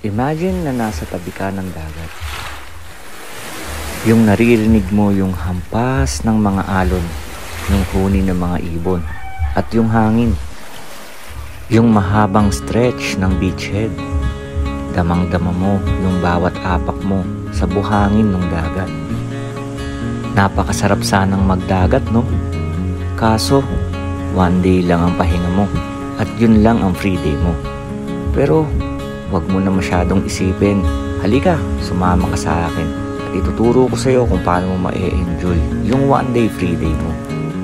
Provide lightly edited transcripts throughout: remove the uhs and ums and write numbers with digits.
Imagine na nasa tabi ka ng dagat. Yung naririnig mo yung hampas ng mga alon, yung huni ng mga ibon, at yung hangin. Yung mahabang stretch ng beachhead. Damang-dama mo yung bawat apak mo sa buhangin ng dagat. Napakasarap sanang magdagat, no? Kaso, one day lang ang pahinga mo at yun lang ang free day mo. Pero, wag mo na masyadong isipin. Halika, sumama ka sa akin at ituturo ko sa iyo kung paano mo ma-enjoy yung one day free day mo.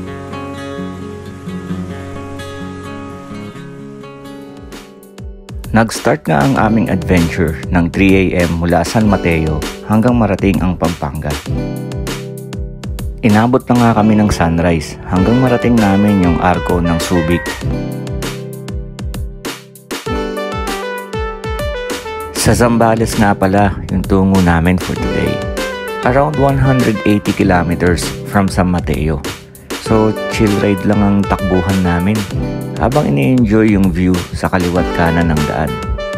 Nag-start nga ang aming adventure ng 3 AM mula San Mateo hanggang marating ang Pampanga. Inabot na nga kami ng sunrise hanggang marating namin yung arko ng Subic. Sa Zambales nga pala yung tungo namin for today. Around 180 kilometers from San Mateo. So chill ride lang ang takbuhan namin habang ini-enjoy yung view sa kaliwat kanan ng daan.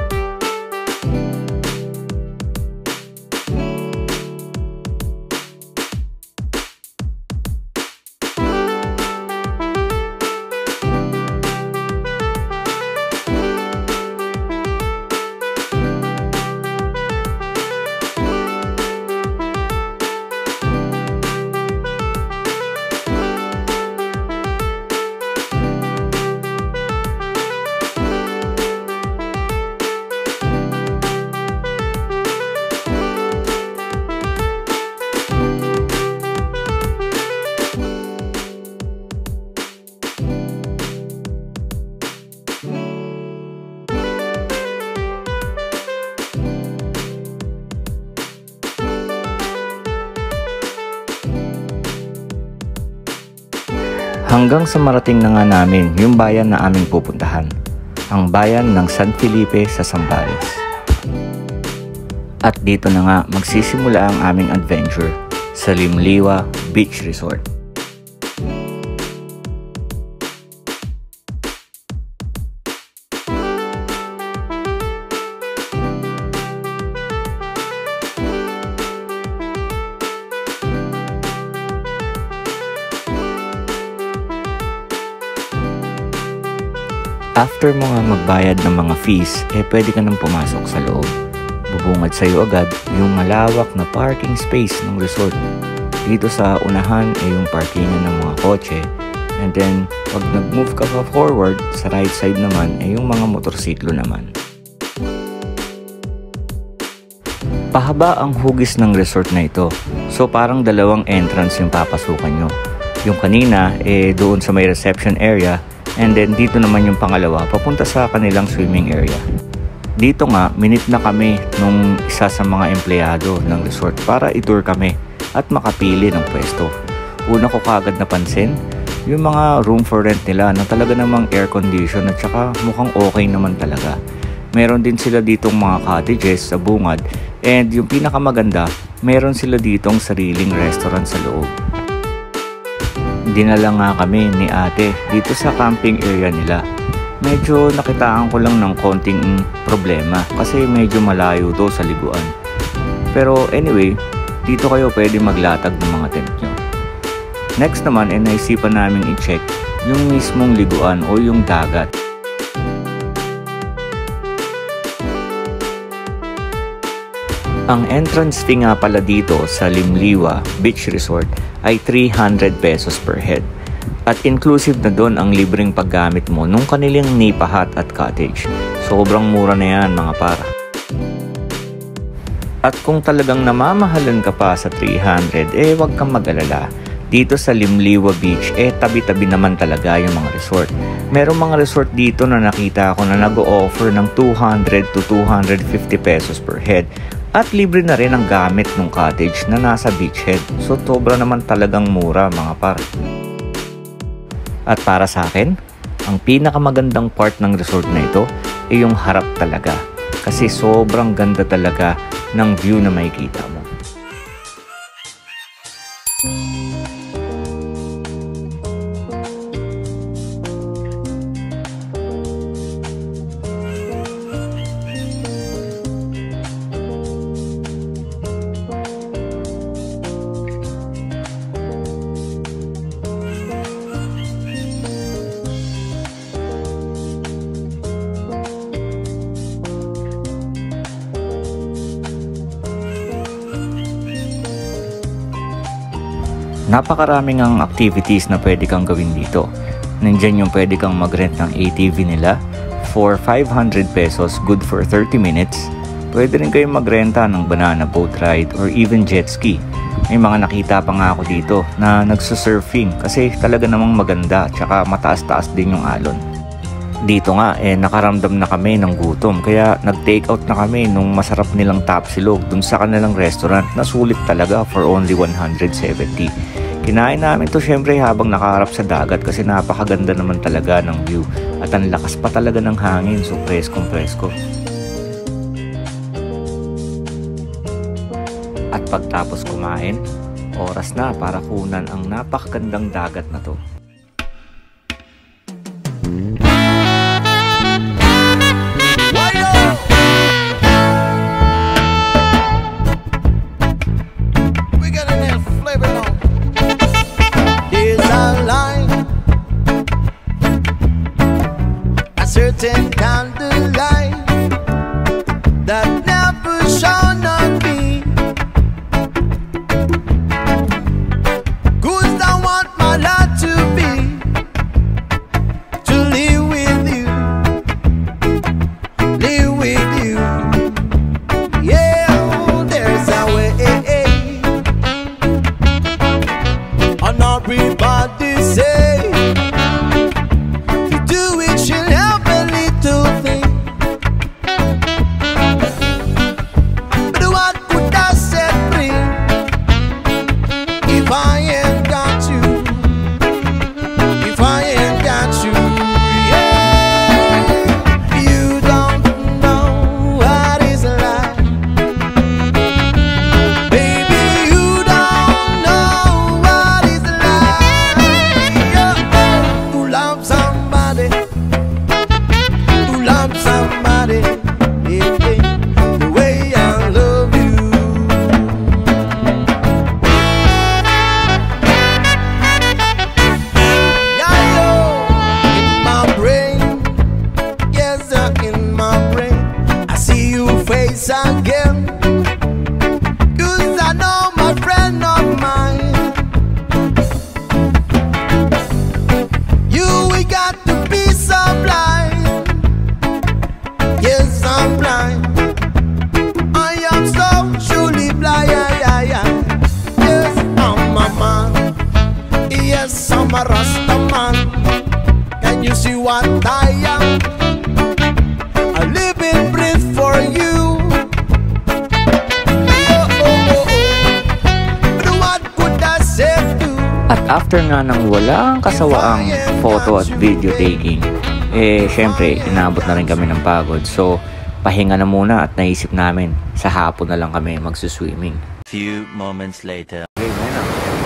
Hanggang sa marating na nga namin yung bayan na aming pupuntahan, ang bayan ng San Felipe sa Zambales. At dito na nga magsisimula ang aming adventure sa Limliwa Beach Resort. After mo nga magbayad ng mga fees, pwede ka nang pumasok sa loob. Bubungad sa'yo agad yung malawak na parking space ng resort. Dito sa unahan yung parkingan ng mga kotse. And then, pag nag-move ka pa forward, sa right side naman yung mga motorsiklo naman. Pahaba ang hugis ng resort na ito. So parang dalawang entrance yung papasukan nyo. Yung kanina, doon sa may reception area. And then dito naman yung pangalawa, papunta sa kanilang swimming area. Dito nga, minute na kami nung isa sa mga empleyado ng resort para i-tour kami at makapili ng pwesto. Una ko kagad napansin, yung mga room for rent nila na talaga namang air condition at saka mukhang okay naman talaga. Meron din sila ditong mga cottages sa bungad and yung pinakamaganda, meron sila ditong sariling restaurant sa loob. Dinala nga kami ni ate dito sa camping area nila. Medyo nakitaan ko lang ng konting problema kasi medyo malayo to sa liguan. Pero anyway, dito kayo pwede maglatag ng mga tent nyo. Next naman naisipan namin i-check yung mismong liguan o yung dagat. Ang entrance fee nga pala dito sa Limliwa Beach Resort ay 300 pesos per head. At inclusive na doon ang libreng paggamit mo nung kanilang nipa hut at cottage. Sobrang mura na yan mga para. At kung talagang namamahalan ka pa sa 300, wag kang mag-alala. Dito sa Limliwa Beach, tabi-tabi naman talaga yung mga resort. Merong mga resort dito na nakita ko na nag-o-offer ng 200 to 250 pesos per head. At libre na rin ang gamit ng cottage na nasa beachhead. So sobra naman talagang mura mga par. At para sa akin, ang pinakamagandang part ng resort na ito ay yung harap talaga. Kasi sobrang ganda talaga ng view na makikita mo. Napakaraming ang activities na pwede kang gawin dito. Nandiyan yung pwede kang mag-rent ng ATV nila for 500 pesos, good for 30 minutes. Pwede rin kayong magrenta ng banana boat ride or even jet ski. May mga nakita pa nga ako dito na nagsusurfing kasi talaga namang maganda tsaka mataas-taas din yung alon. Dito nga nakaramdam na kami ng gutom kaya nag-take out na kami nung masarap nilang tapsilog dun sa kanilang restaurant na sulit talaga for only 170. Kinain namin to syempre habang nakaharap sa dagat kasi napakaganda naman talaga ng view at ang lakas pa talaga ng hangin, so preskong-presko. At pagtapos kumain, oras na para kunan ang napakagandang dagat na to. Certain candlelight that never shone on me, 'cause I want my life to be to live with you, live with you. Yeah, there's a way, and everybody say to do it should help a little thing. But what could I set free if I ain't got you? If I ain't got you, yeah. You don't know what is like, baby. You don't know what is like, yeah. To love somebody, to love somebody, yeah, yeah, the way I love you. Yeah, yo, in my brain, yes, in my brain, I see your face again, 'cause I know my friend of mine. You, we got to be so blind. Yes, I'm blind. I am so truly blind. Yes, I'm a man. Yes, I'm a Rasta man. Can you see what I am? I live and breathe for you. Oh, oh, oh, oh. But what could I say to? At after nga ng walang kasawaang photo at video taking, syempre, inabot na rin kami ng pagod. So, pahinga na muna at naisip namin, sa hapon na lang kami magsuswimming. Few moments later. Okay, na.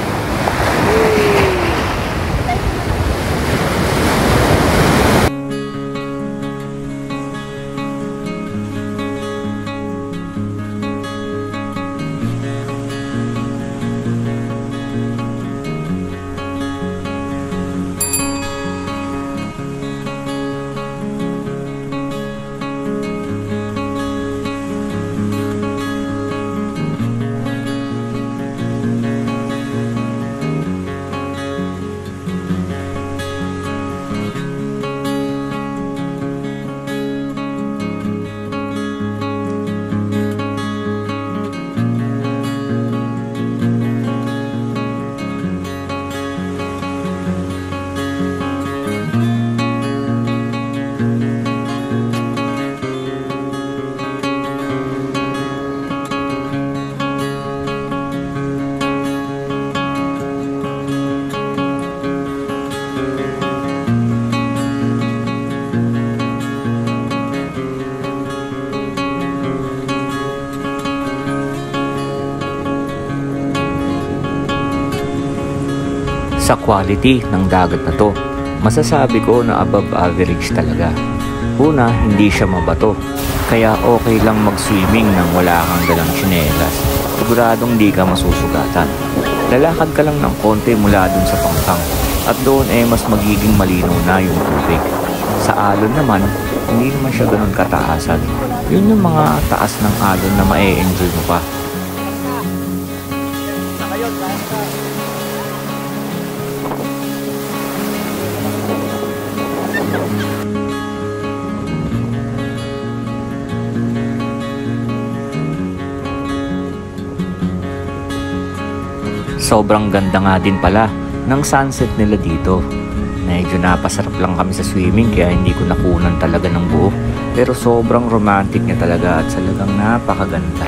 Sa quality ng dagat na to, masasabi ko na above average talaga. Una, hindi siya mabato, kaya okay lang mag-swimming nang wala kang dalang tsinelas. Siguradong di ka masusugatan. Lalakad ka lang ng konti mula dun sa pangkang at doon mas magiging malinaw na yung tubig. Sa alon naman, hindi naman siya ganun kataasan. Yun yung mga taas ng alon na ma-e-enjoy mo pa. Sobrang ganda nga din pala ng sunset nila dito. Medyo napasarap lang kami sa swimming kaya hindi ko nakunan talaga ng buo. Pero sobrang romantic niya talaga at talagang napakaganda.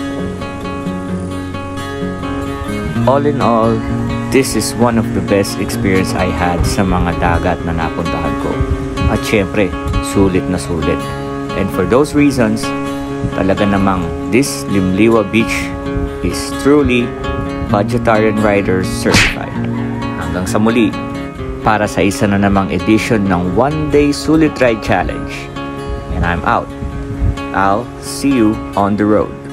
All in all, this is one of the best experience I had sa mga dagat na napuntahan ko. At syempre, sulit na sulit. And for those reasons, talaga namang this Limliwa Beach is truly Budgetarian Riders Certified. Hanggang sa muli, para sa isa na namang edition ng One Day Sulit Ride Challenge. And I'm out. I'll see you on the road.